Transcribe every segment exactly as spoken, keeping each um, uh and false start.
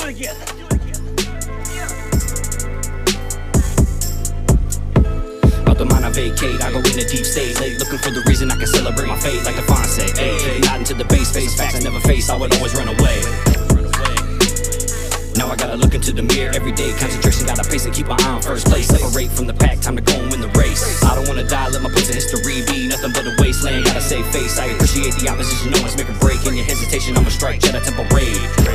it again. Out the mind I vacate, I go in a deep state, late looking for the reason I can celebrate my fate. Like the Fawn say, ayy, not into the base, face facts I never face, I would always run away. Now I gotta look into the mirror every day, concentration, gotta pace and keep my eye on first place. Separate from the pack, time to go and win the race. I don't wanna die, let my place in history be nothing but a wasteland. Gotta save face, I appreciate the opposition, no one's make a break. In your hesitation, I'ma strike, Jedi tempo raid.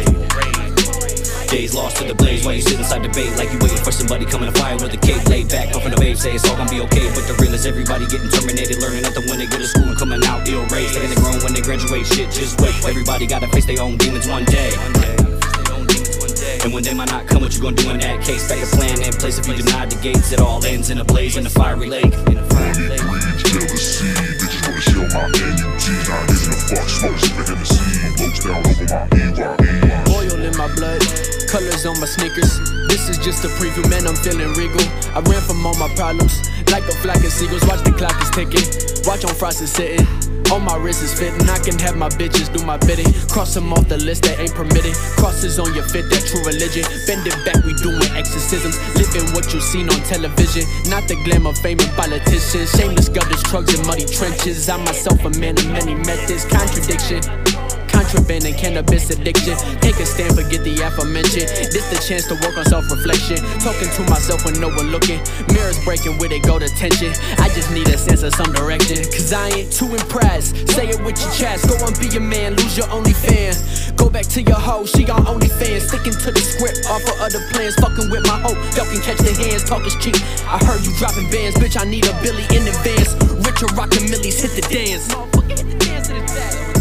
Days lost to the blaze while you sit inside debate, like you waiting for somebody coming to fire with a cape. Laid back, puffing the babe, say it's all gonna be okay. But the real is everybody getting terminated, learning nothing when they go to school and coming out ill raised. They're grown when they graduate, shit, just wait. Everybody gotta face their own demons one day. And when they might not come, what you gonna do in that case? Back a plan in place if you deny the gates. It all ends in a blaze in a fiery lake. In a fiery lake. Jealousy, bitches wanna shell my N U T. Not giving a fuck, smoke, sipping Hennessy. Blows down over my E Y E. Oil in my blood, colors on my sneakers. This is just a preview, man, I'm feeling regal. I ran from all my problems, like a flock of seagulls. Watch the clock is ticking, watch on Frost is sitting. On my wrist is fitting, I can have my bitches do my bidding. Cross them off the list that ain't permitted. Crosses on your fit, that true religion. Bend it back, we doing exorcisms. Living what you seen on television, not the glamour, fame and politicians. Shameless gutters, trucks and muddy trenches. I myself a man of many methods. Contradiction, contraband and cannabis addiction. Take a stand, forget the aforementioned. This the chance to work on self-reflection. Talking to myself when no one looking. Mirrors breaking, where they go to tension. I just need a sense of some direction, cause I ain't too impressed. Say it with your chest, go and be a man, lose your only fan. Go back to your hoe, she on OnlyFans. Sticking to the script, offer other plans. Fucking with my hope, y'all can catch the hands. Talk is cheap, I heard you dropping bands. Bitch, I need a Billy in advance. Richard rockin' millies, hit the dance. Motherfucker, hit the dance to the deck.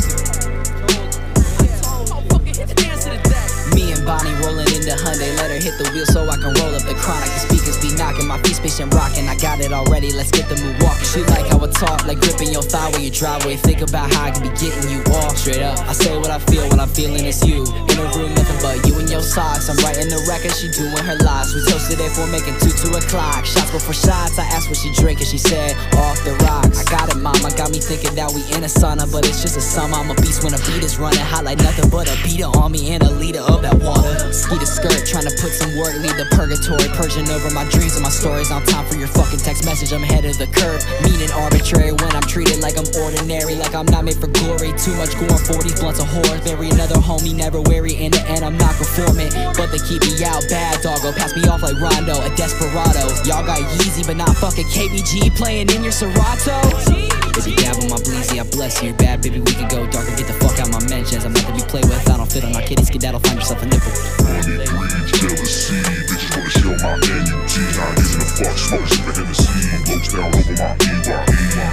Me and Bonnie rolling in the Hyundai, let her hit the wheel so I can roll up the chronic. The speakers be knocking, my feet spacing rocking. I got it already, let's get the move walking. She like how I talk, like gripping your thigh when you driveway. Think about how I can be getting you off. Straight up, I say what I feel, what I'm feeling is you. In a room, nothing but you and your socks. I'm writing the record, she doing her lives. We toasted it for making two, two o'clock. Shots before shots, I asked what she drinking, she said, off the rocks. I got it, mama, got me thinking that we in a sauna, but it's just a summer. I'm a beast when a beat is running hot like nothing but a beater on me and a liter of that water. Ski the skirt, trying to put some work, leave the purgatory. Purging over my dreams and my stories. On time for your fucking text message, I'm ahead of the curve. Mean and arbitrary when I'm treated like I'm ordinary, like I'm not made for glory. Too much going for these blunts of whores. Bury another homie, never weary. In the end, I'm not conforming, but they keep me out. Bad doggo, pass me off like Rondo, a desperado. Y'all got Yeezy, but not fucking K B G playing in your Serato. If you dab on my bleezy, I bless you. Bad baby, we can go dark and get the fuck out my mentions. I'm not to be played with, I don't fit on our kitty skedaddle, find yourself a nipple. Money breeds jealousy, bitches wanna shell my N U T. Not giving a fuck, smoke, sipping Hennessy. Blows down over my E Y E.